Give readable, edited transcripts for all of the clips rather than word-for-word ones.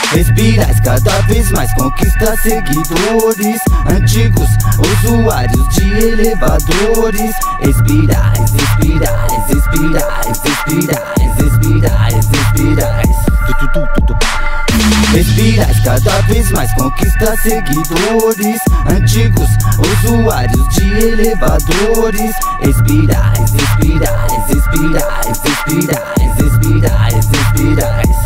Respirais, cada vez mais conquista seguidores. Antigos usuários de elevadores. Respirais, respirais, respirais, respirais, respirais, respirais. Respirais, cada vez mais conquista seguidores. Antigos usuários de elevadores. Respirais, respirais, respirais, respirais, respirais, respirais.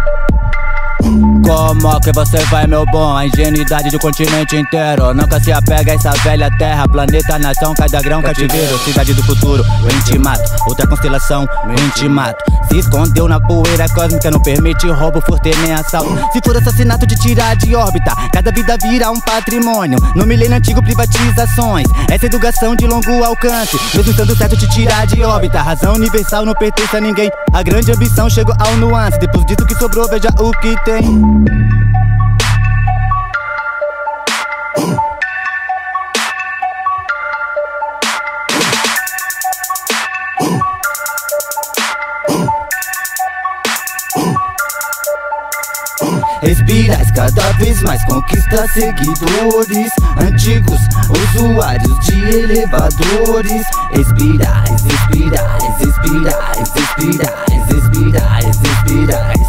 Como que você vai, meu bom? A ingenuidade do continente inteiro nunca se apega a essa velha terra. Planeta, nação, cada grão, cativeiro. Cidade do futuro, o intimato. Outra constelação, o intimato. Se escondeu na poeira cósmica, não permite roubo, furto e nem assalto. Se for assassinato de tirar de órbita, cada vida vira um patrimônio. No milênio antigo, privatizações. Essa educação de longo alcance, mesmo estando certo de tirar de órbita. A razão universal não pertence a ninguém. A grande ambição chegou ao nuance. Depois disso que sobrou, veja o que tem. Respirais, cada vez mais conquista seguidores. Antigos usuários de elevadores. Respirais, respirais, respirais, respirais, respirais, respirais.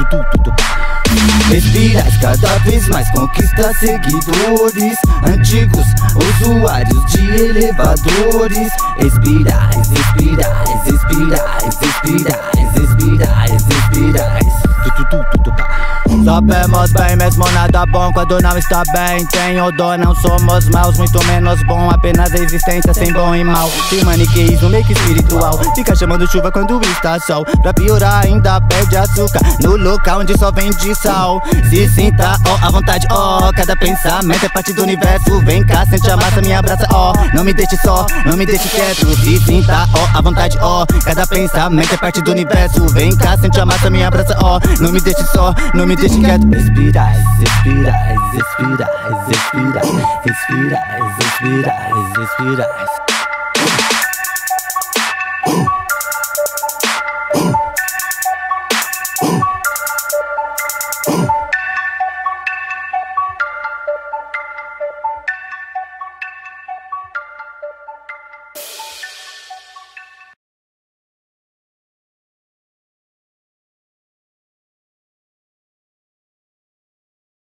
Respirais, cada vez mais conquista seguidores. Antigos usuários de elevadores. Respirais, respirais, respirais, respirais, respirais, respirais. Sabemos bem, mesmo nada bom quando não está bem. Tem ou dor, não somos maus, muito menos bom. Apenas a existência sem bom e mal. Tem maniqueísmo meio que espiritual. Fica chamando chuva quando está sol. Pra piorar ainda pede açúcar no local onde só vende sal. Se sinta, à vontade, cada pensamento é parte do universo. Vem cá, sente a massa, me abraça, não me deixe só, não me deixe quieto. Se sinta, à vontade, cada pensamento é parte do universo. Vem cá, sente a massa, me abraça, não me deixe só, não me deixe quieto. Respirais, respirais, respirais, respirais, respirais, respirais, respirais.